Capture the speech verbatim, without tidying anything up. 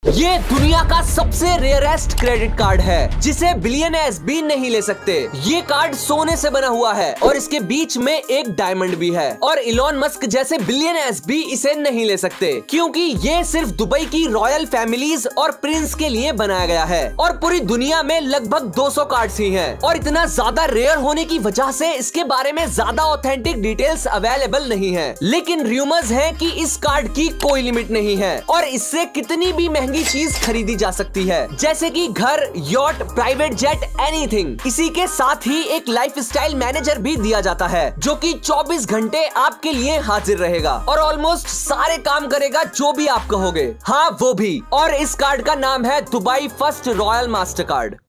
ये दुनिया का सबसे रेयरेस्ट क्रेडिट कार्ड है जिसे बिलियनर्स भी नहीं ले सकते। ये कार्ड सोने से बना हुआ है और इसके बीच में एक डायमंड भी है और इलॉन मस्क जैसे बिलियनर्स भी इसे नहीं ले सकते क्योंकि ये सिर्फ दुबई की रॉयल फैमिलीज और प्रिंस के लिए बनाया गया है और पूरी दुनिया में लगभग दो सौ कार्ड्स ही हैं और इतना ज्यादा रेयर होने की वजह से इसके बारे में ज्यादा ऑथेंटिक डिटेल्स अवेलेबल नहीं है। लेकिन रूमर्स है कि इस कार्ड की कोई लिमिट नहीं है और इससे कितनी भी महंगी चीज खरीदी जा सकती है जैसे कि घर, यॉट, प्राइवेट जेट, एनीथिंग। इसी के साथ ही एक लाइफस्टाइल मैनेजर भी दिया जाता है जो कि चौबीस घंटे आपके लिए हाजिर रहेगा और ऑलमोस्ट सारे काम करेगा जो भी आप कहोगे। हाँ वो भी। और इस कार्ड का नाम है Dubai first royal master card.